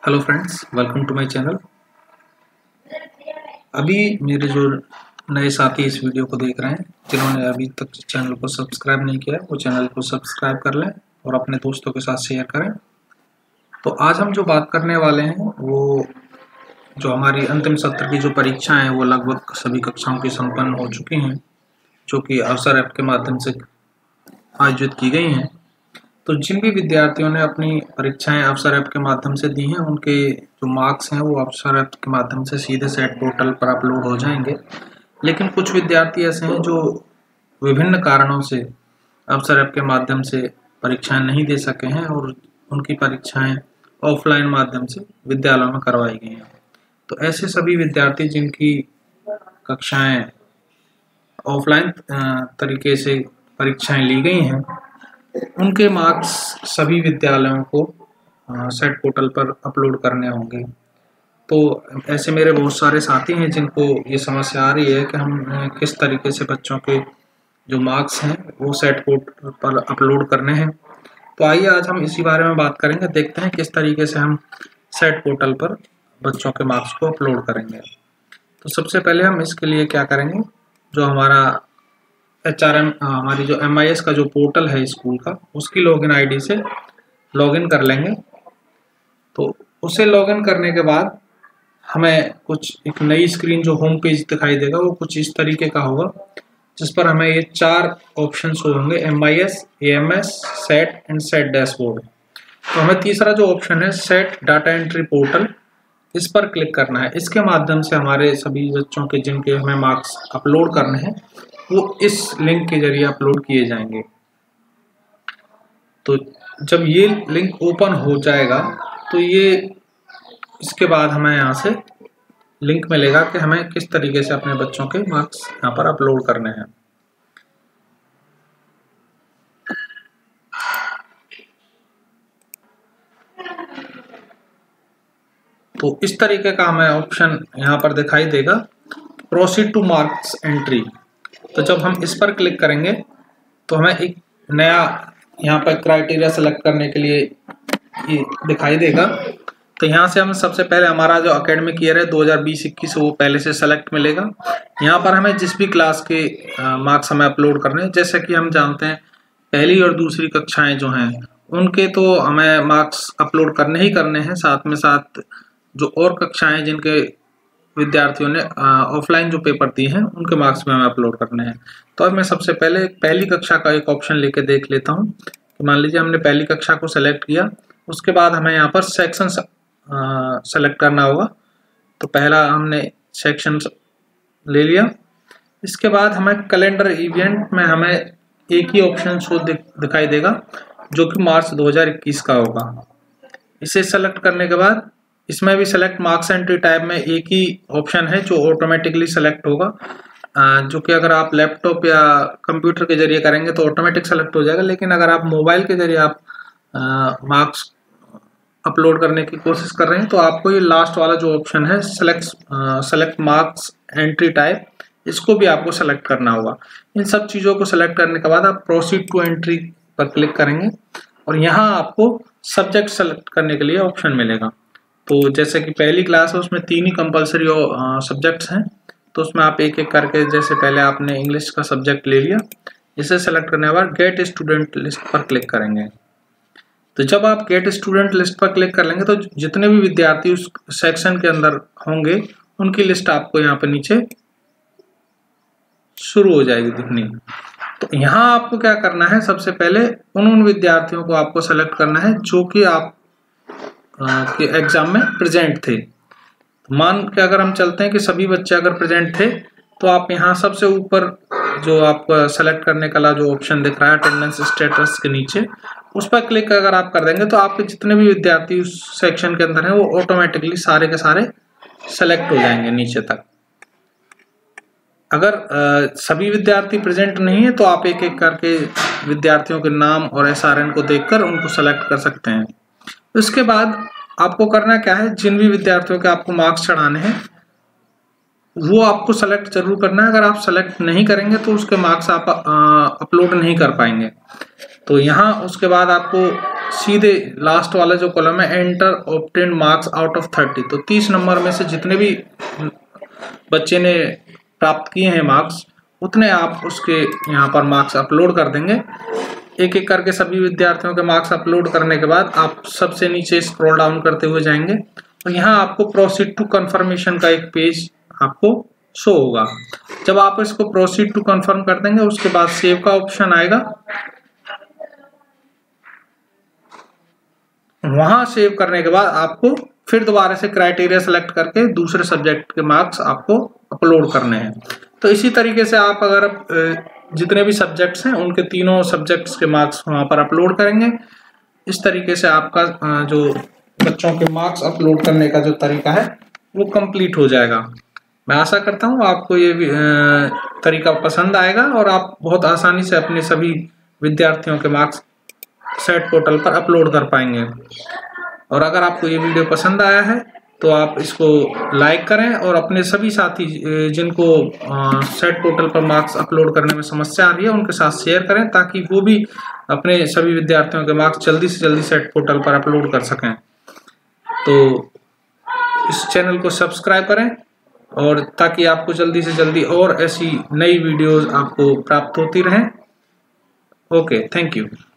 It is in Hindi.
Hello friends, welcome to my channel. अभी मेरे जो नए साथी इस वीडियो को देख रहे हैं, जिन्होंने अभी तक चैनल को सब्सक्राइब नहीं किया, वो चैनल को सब्सक्राइब कर लें और अपने दोस्तों के साथ शेयर करें। तो आज हम जो बात करने वाले हैं वो जो हमारी अंतिम सत्र की जो परीक्षाएं हैं वो लगभग सभी कक्षाओं की संपन्न हो चुकी हैं, जो कि अवसर ऐप के माध्यम से आयोजित की गई हैं। तो जिन भी विद्यार्थियों ने अपनी परीक्षाएं अवसर ऐप के माध्यम से दी हैं, उनके जो मार्क्स हैं वो अवसर ऐप के माध्यम से सीधे सेट पोर्टल पर अपलोड हो जाएंगे। लेकिन कुछ विद्यार्थी ऐसे हैं जो विभिन्न कारणों से अवसर ऐप के माध्यम से परीक्षाएं नहीं दे सके हैं और उनकी परीक्षाएं ऑफलाइन माध्यम से विद्यालयों में करवाई गई हैं। तो ऐसे सभी विद्यार्थी जिनकी कक्षाएं ऑफलाइन तरीके से परीक्षाएं ली गई हैं, उनके मार्क्स सभी विद्यालयों को सेट पोर्टल पर अपलोड करने होंगे। तो ऐसे मेरे बहुत सारे साथी हैं जिनको ये समस्या आ रही है कि हम किस तरीके से बच्चों के जो मार्क्स हैं वो सेट पोर्टल पर अपलोड करने हैं। तो आइए आज हम इसी बारे में बात करेंगे, देखते हैं किस तरीके से हम सेट पोर्टल पर बच्चों के मार्क्स को अपलोड करेंगे। तो सबसे पहले हम इसके लिए क्या करेंगे, जो हमारा HRM हमारी जो MIS का जो पोर्टल है स्कूल का, उसकी लॉगिन आईडी से लॉगिन कर लेंगे। तो उसे लॉगिन करने के बाद हमें कुछ एक नई स्क्रीन जो होम पेज दिखाई देगा वो कुछ इस तरीके का होगा, जिस पर हमें ये 4 ऑप्शंस होंगे, MIS, AMS, set and set dashboard. तो हमें तीसरा जो ऑप्शन है सेट डाटा एंट्री पोर्टल, इस पर क्लिक करना है। इसके माध्यम से हमारे सभी बच्चों के जिनके हमें मार्क्स अपलोड करने हैं वो इस लिंक के जरिए अपलोड किए जाएंगे। तो जब ये लिंक ओपन हो जाएगा तो ये इसके बाद हमें यहाँ से लिंक मिलेगा कि हमें किस तरीके से अपने बच्चों के मार्क्स यहाँ पर अपलोड करने हैं। तो इस तरीके का हमें ऑप्शन यहाँ पर दिखाई देगा, प्रोसीड टू मार्क्स एंट्री। तो जब हम इस पर क्लिक करेंगे तो हमें एक नया यहाँ पर क्राइटेरिया सेलेक्ट करने के लिए ये दिखाई देगा। तो यहाँ से हम सबसे पहले हमारा जो एकेडमिक ईयर है 2020-21 वो पहले से सेलेक्ट मिलेगा। यहाँ पर हमें जिस भी क्लास के मार्क्स हमें अपलोड करने हैं, जैसे कि हम जानते हैं पहली और दूसरी कक्षाएं जो हैं उनके तो हमें मार्क्स अपलोड करने ही करने हैं, साथ में साथ जो और कक्षाएं जिनके विद्यार्थियों ने ऑफलाइन जो पेपर दिए हैं उनके मार्क्स में हमें अपलोड करने हैं। तो अब मैं सबसे पहले पहली कक्षा का एक ऑप्शन लेके देख लेता हूँ। तो मान लीजिए हमने पहली कक्षा को सेलेक्ट किया, उसके बाद हमें यहाँ पर सेक्शन सेलेक्ट करना होगा। तो पहला हमने सेक्शन ले लिया। इसके बाद हमें कैलेंडर इवेंट में हमें एक ही ऑप्शन शो दिखाई देगा जो कि मार्च 2021 का होगा। इसे सेलेक्ट करने के बाद इसमें भी सेलेक्ट मार्क्स एंट्री टाइप में एक ही ऑप्शन है जो ऑटोमेटिकली सेलेक्ट होगा, जो कि अगर आप लैपटॉप या कंप्यूटर के जरिए करेंगे तो ऑटोमेटिक सेलेक्ट हो जाएगा। लेकिन अगर आप मोबाइल के जरिए आप मार्क्स अपलोड करने की कोशिश कर रहे हैं तो आपको ये लास्ट वाला जो ऑप्शन है सेलेक्ट मार्क्स एंट्री टाइप, इसको भी आपको सेलेक्ट करना होगा। इन सब चीज़ों को सेलेक्ट करने के बाद आप प्रोसीड टू एंट्री पर क्लिक करेंगे और यहाँ आपको सब्जेक्ट सेलेक्ट करने के लिए ऑप्शन मिलेगा। तो जैसे कि पहली क्लास है उसमें 3 ही कंपलसरी सब्जेक्ट्स हैं, तो उसमें आप एक एक करके, जैसे पहले आपने इंग्लिश का सब्जेक्ट ले लिया, इसे सेलेक्ट करने के बाद गेट स्टूडेंट लिस्ट पर क्लिक करेंगे। तो जब आप गेट स्टूडेंट लिस्ट पर क्लिक कर लेंगे तो जितने भी विद्यार्थी उस सेक्शन के अंदर होंगे उनकी लिस्ट आपको यहाँ पर नीचे शुरू हो जाएगी दिखनी। तो यहाँ आपको क्या करना है, सबसे पहले उन विद्यार्थियों को आपको सेलेक्ट करना है जो कि आप के एग्जाम में प्रेजेंट थे। मान के अगर हम चलते हैं कि सभी बच्चे अगर प्रेजेंट थे तो आप यहाँ सबसे ऊपर जो आपका सेलेक्ट करने का जो ऑप्शन दिख रहा है अटेंडेंस स्टेटस के नीचे, उस पर क्लिक अगर आप कर देंगे तो आपके जितने भी विद्यार्थी उस सेक्शन के अंदर हैं वो ऑटोमेटिकली सारे के सारे सेलेक्ट हो जाएंगे नीचे तक। अगर सभी विद्यार्थी प्रेजेंट नहीं है तो आप एक एक करके विद्यार्थियों के नाम और SRN को देखकर उनको सेलेक्ट कर सकते हैं। उसके बाद आपको करना क्या है, जिन भी विद्यार्थियों के आपको मार्क्स चढ़ाने हैं वो आपको सेलेक्ट जरूर करना है। अगर आप सेलेक्ट नहीं करेंगे तो उसके मार्क्स आप अपलोड नहीं कर पाएंगे। तो यहाँ उसके बाद आपको सीधे लास्ट वाला जो कॉलम है enter obtain marks out of 30, तो 30 नंबर में से जितने भी बच्चे ने प्राप्त किए हैं मार्क्स उतने आप उसके यहाँ पर मार्क्स अपलोड कर देंगे। एक एक करके सभी विद्यार्थियों के मार्क्स अपलोड करने के बाद आप सबसे नीचे स्क्रॉल डाउन करते हुए जाएंगे तो यहाँ आपको प्रोसीड टू कंफर्मेशन का एक पेज आपको शो होगा। जब आप इसको प्रोसीड टू कंफर्म कर देंगे उसके बाद सेव का ऑप्शन आएगा, वहां सेव करने के बाद आपको फिर दोबारा से क्राइटेरिया सेलेक्ट करके दूसरे सब्जेक्ट के मार्क्स आपको अपलोड करने हैं। तो इसी तरीके से आप अगर जितने भी सब्जेक्ट्स हैं उनके तीनों सब्जेक्ट्स के मार्क्स वहां पर अपलोड करेंगे। इस तरीके से आपका जो बच्चों के मार्क्स अपलोड करने का जो तरीका है वो कंप्लीट हो जाएगा। मैं आशा करता हूँ आपको ये तरीका पसंद आएगा और आप बहुत आसानी से अपने सभी विद्यार्थियों के मार्क्स सेट पोर्टल पर अपलोड कर पाएंगे। और अगर आपको ये वीडियो पसंद आया है तो आप इसको लाइक करें और अपने सभी साथी जिनको सेट पोर्टल पर मार्क्स अपलोड करने में समस्या आ रही है उनके साथ शेयर करें ताकि वो भी अपने सभी विद्यार्थियों के मार्क्स जल्दी से जल्दी सेट पोर्टल पर अपलोड कर सकें। तो इस चैनल को सब्सक्राइब करें और ताकि आपको जल्दी से जल्दी और ऐसी नई वीडियोस आपको प्राप्त होती रहें। Okay, thank you.